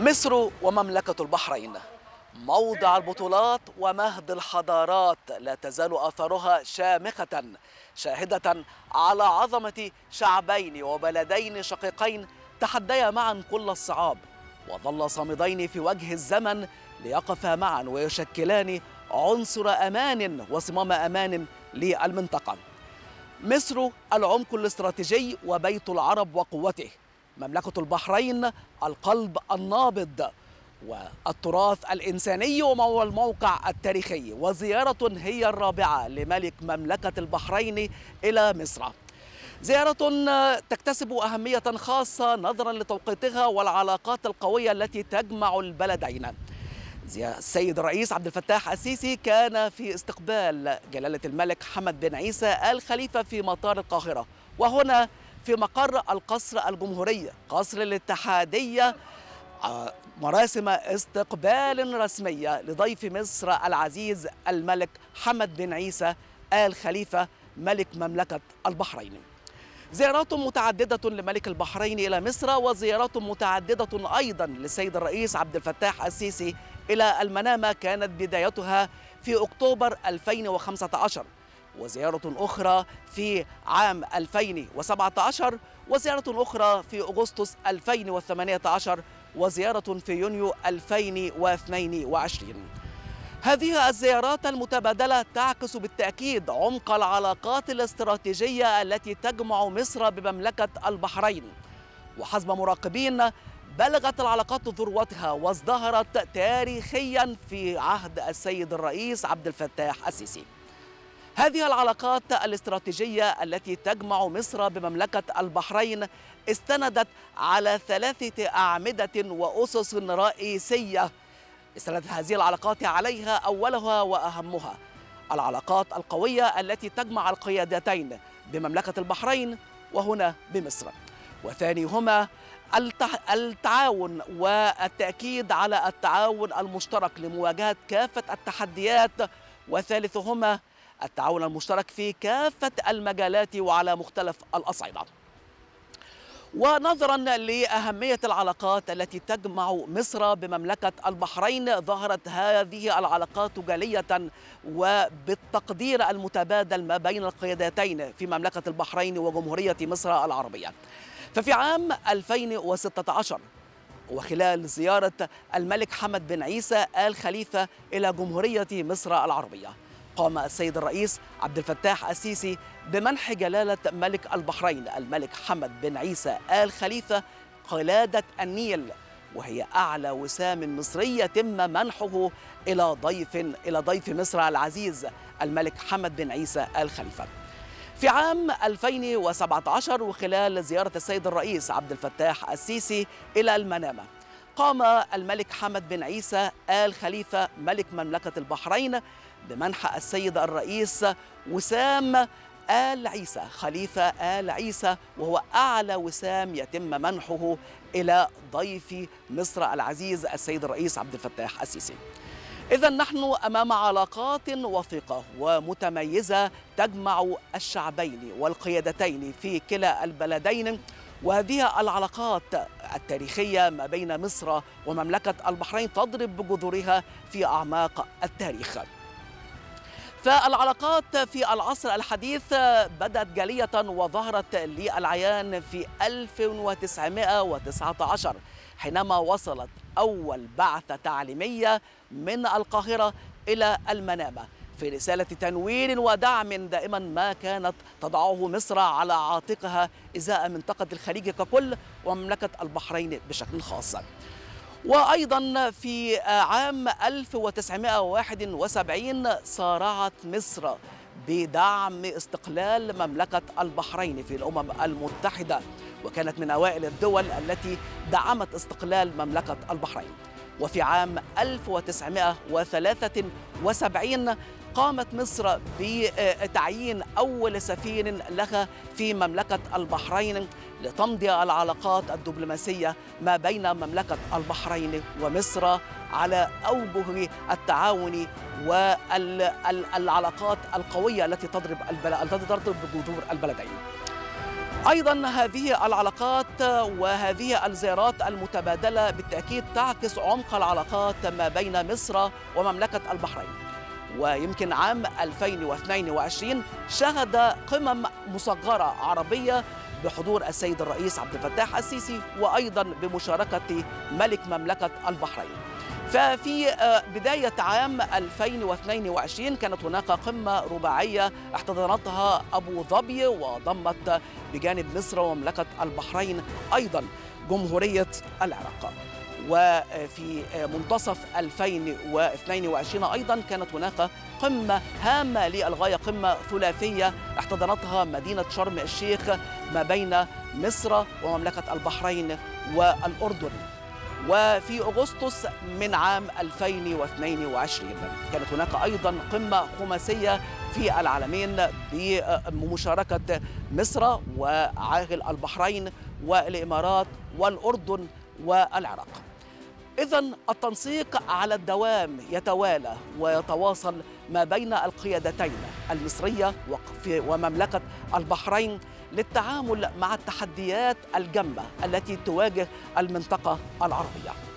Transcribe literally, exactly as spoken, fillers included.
مصر ومملكة البحرين موضع البطولات ومهد الحضارات، لا تزال آثارها شامخة شاهدة على عظمة شعبين وبلدين شقيقين تحديا معا كل الصعاب وظل صامدين في وجه الزمن ليقفا معا ويشكلان عنصر أمان وصمام أمان للمنطقة. مصر العمق الاستراتيجي وبيت العرب وقوته، مملكة البحرين القلب النابض والتراث الإنساني والموقع التاريخي. وزيارة هي الرابعة لملك مملكة البحرين إلى مصر، زيارة تكتسب أهمية خاصة نظرا لتوقيتها والعلاقات القوية التي تجمع البلدين. السيد الرئيس عبد الفتاح السيسي كان في استقبال جلالة الملك حمد بن عيسى آل خليفة في مطار القاهرة، وهنا في مقر القصر الجمهوري قصر الاتحادية مراسم استقبال رسمية لضيف مصر العزيز الملك حمد بن عيسى آل خليفة ملك مملكة البحرين. زيارات متعددة لملك البحرين إلى مصر، وزيارات متعددة أيضا للسيد الرئيس عبد الفتاح السيسي إلى المنامة كانت بدايتها في أكتوبر ألفين وخمسة عشر، وزيارة أخرى في عام ألفين وسبعة عشر، وزيارة أخرى في أغسطس ألفين وثمانية عشر، وزيارة في يونيو ألفين واثنين وعشرين. هذه الزيارات المتبادلة تعكس بالتأكيد عمق العلاقات الاستراتيجية التي تجمع مصر بمملكة البحرين. وحسب مراقبين بلغت العلاقات ذروتها وازدهرت تاريخيا في عهد السيد الرئيس عبد الفتاح السيسي. هذه العلاقات الاستراتيجية التي تجمع مصر بمملكة البحرين استندت على ثلاثة أعمدة وأسس رئيسية. استندت هذه العلاقات عليها أولها وأهمها العلاقات القوية التي تجمع القيادتين بمملكة البحرين وهنا بمصر، وثانيهما التعاون والتأكيد على التعاون المشترك لمواجهة كافة التحديات، وثالثهما التعاون المشترك في كافة المجالات وعلى مختلف الأصعدة. ونظرا لأهمية العلاقات التي تجمع مصر بمملكة البحرين ظهرت هذه العلاقات جلية وبالتقدير المتبادل ما بين القيادتين في مملكة البحرين وجمهورية مصر العربية. ففي عام ألفين وستة عشر وخلال زيارة الملك حمد بن عيسى آل خليفة إلى جمهورية مصر العربية قام السيد الرئيس عبد الفتاح السيسي بمنح جلالة ملك البحرين الملك حمد بن عيسى آل خليفة قلادة النيل، وهي أعلى وسام مصري يتم منحه إلى ضيف إلى ضيف مصر العزيز الملك حمد بن عيسى آل خليفة. في عام ألفين وسبعة عشر وخلال زيارة السيد الرئيس عبد الفتاح السيسي إلى المنامة قام الملك حمد بن عيسى آل خليفة ملك مملكة البحرين بمنح السيد الرئيس وسام آل عيسى خليفة آل عيسى، وهو أعلى وسام يتم منحه إلى ضيف مصر العزيز السيد الرئيس عبد الفتاح السيسي. إذا نحن أمام علاقات وثيقة ومتميزة تجمع الشعبين والقيادتين في كلا البلدين، وهذه العلاقات التاريخية ما بين مصر ومملكة البحرين تضرب بجذورها في أعماق التاريخ. فالعلاقات في العصر الحديث بدأت جلية وظهرت للعيان في ألف وتسعمائة وتسعة عشر حينما وصلت أول بعثة تعليمية من القاهرة إلى المنامة في رسالة تنوير ودعم دائما ما كانت تضعه مصر على عاتقها إزاء منطقة الخليج ككل ومملكة البحرين بشكل خاص. وأيضا في عام ألف وتسعمائة وواحد وسبعين صارعت مصر بدعم استقلال مملكة البحرين في الأمم المتحدة، وكانت من أوائل الدول التي دعمت استقلال مملكة البحرين. وفي عام ألف وتسعمائة وثلاثة وسبعين قامت مصر بتعيين أول سفير لها في مملكة البحرين لتمضي العلاقات الدبلوماسية ما بين مملكة البحرين ومصر على أوجه التعاون والعلاقات القوية التي تضرب التي تضرب بجذور البلدين. أيضا هذه العلاقات وهذه الزيارات المتبادلة بالتأكيد تعكس عمق العلاقات ما بين مصر ومملكة البحرين. ويمكن عام ألفين واثنين وعشرين شهد قمم مصغرة عربية بحضور السيد الرئيس عبد الفتاح السيسي وأيضا بمشاركة ملك مملكة البحرين. ففي بداية عام ألفين واثنين وعشرين كانت هناك قمة رباعية احتضنتها أبو ظبي وضمت بجانب مصر ومملكة البحرين أيضا جمهورية العراق. وفي منتصف ألفين واثنين وعشرين أيضا كانت هناك قمة هامة للغاية، قمة ثلاثية احتضنتها مدينة شرم الشيخ ما بين مصر ومملكة البحرين والأردن. وفي أغسطس من عام ألفين واثنين وعشرين كانت هناك أيضا قمة خماسية في العالمين بمشاركة مصر وعاهل البحرين والإمارات والأردن والعراق. إذن التنسيق على الدوام يتوالى ويتواصل ما بين القيادتين المصرية ومملكة البحرين للتعامل مع التحديات الجمة التي تواجه المنطقة العربية.